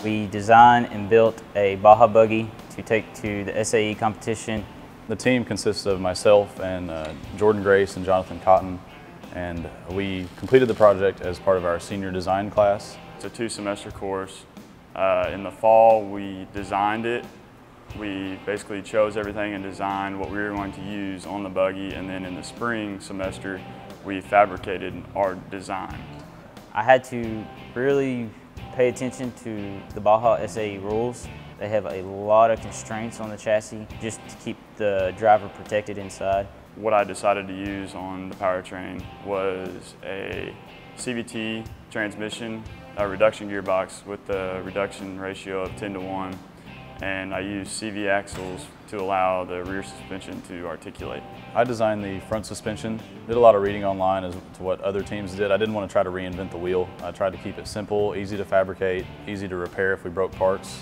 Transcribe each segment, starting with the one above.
We designed and built a Baja Buggy to take to the SAE competition. The team consists of myself and Jordan Grace and Jonathan Cotton, and we completed the project as part of our senior design class. It's a 2-semester course. In the fall, we designed it. We basically chose everything and designed what we were going to use on the buggy, and then in the spring semester, we fabricated our design. I had to really pay attention to the Baja SAE rules. They have a lot of constraints on the chassis just to keep the driver protected inside. What I decided to use on the powertrain was a CVT transmission, a reduction gearbox with a reduction ratio of 10:1, and I used CV axles to allow the rear suspension to articulate. I designed the front suspension, did a lot of reading online as to what other teams did. I didn't want to try to reinvent the wheel. I tried to keep it simple, easy to fabricate, easy to repair if we broke parts.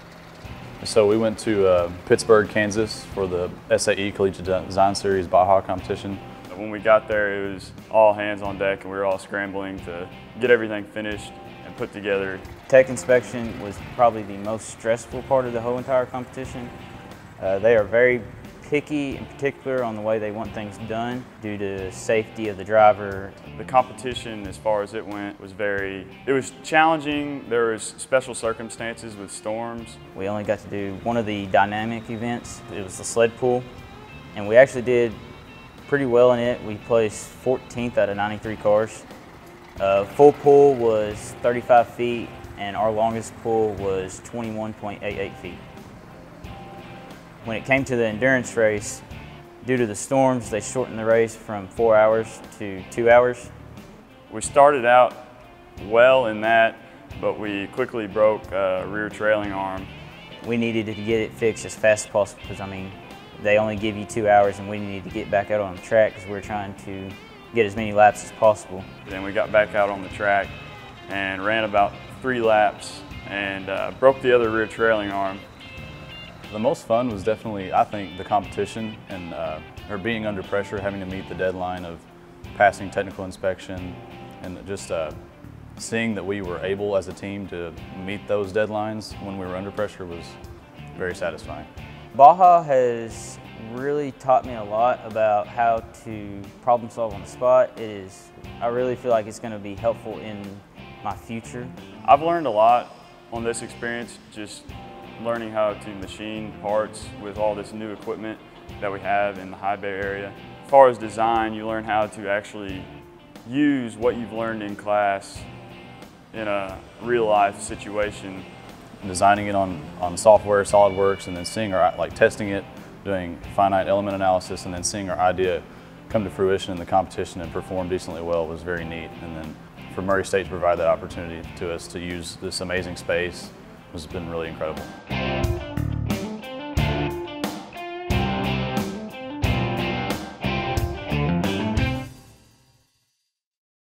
So we went to Pittsburg, Kansas for the SAE Collegiate Design Series Baja competition. When we got there, it was all hands on deck, and we were all scrambling to get everything finished and put together. Tech inspection was probably the most stressful part of the whole entire competition. They are very picky and particular on the way they want things done due to safety of the driver. The competition, as far as it went, it was challenging. There was special circumstances with storms. We only got to do one of the dynamic events. It was the sled pull, and we actually did pretty well in it. We placed 14th out of 93 cars. Full pull was 35 feet, and our longest pull was 21.88 feet. When it came to the endurance race, due to the storms, they shortened the race from 4 hours to 2 hours. We started out well in that, but we quickly broke a rear trailing arm. We needed to get it fixed as fast as possible because, I mean, they only give you 2 hours, and we needed to get back out on the track because we're trying to get as many laps as possible. Then we got back out on the track and ran about 3 laps and broke the other rear trailing arm. The most fun was definitely, I think, the competition and or being under pressure, having to meet the deadline of passing technical inspection, and just seeing that we were able as a team to meet those deadlines when we were under pressure was very satisfying. Baja has really taught me a lot about how to problem solve on the spot. I really feel like it's going to be helpful in my future. I've learned a lot on this experience, just learning how to machine parts with all this new equipment that we have in the High Bay area. As far as design, you learn how to actually use what you've learned in class in a real-life situation. Designing it on software, SolidWorks, and then seeing testing it, doing finite element analysis, and then seeing our idea come to fruition in the competition and perform decently well was very neat. And then for Murray State to provide that opportunity to us to use this amazing space has been really incredible.